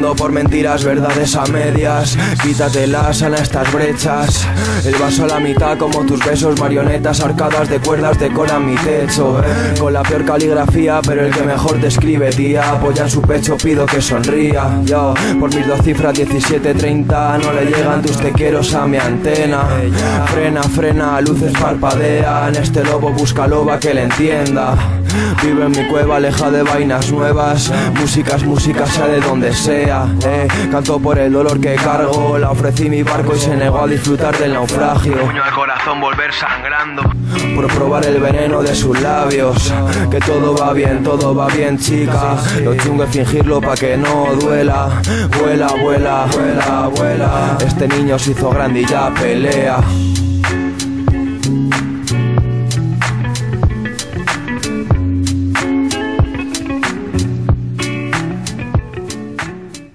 Solo por mentiras, verdades a medias. Quítatelas a estas brechas. El vaso a la mitad como tus besos. Marionetas arcadas de cuerdas decoran mi techo. Con la peor caligrafía, pero el que mejor te escribe, tía. Apoya en su pecho, pido que sonría. Yo, por mis 2 cifras 1730. No le llegan tus te quiero a mi antena. Frena, frena, luces parpadean. Este lobo busca loba que le entienda. Vivo en mi cueva, aleja de vainas nuevas. Música es música, sea de donde sea. Canto por el dolor que cargo. La ofrecí mi barco y se negó a disfrutar del naufragio. Puño al corazón, volver sangrando. Por probar el veneno de sus labios. Que todo va bien, chica. Lo chungo es fingirlo pa' que no duela. Vuela, vuela, vuela, vuela. Este niño se hizo grande y ya pelea.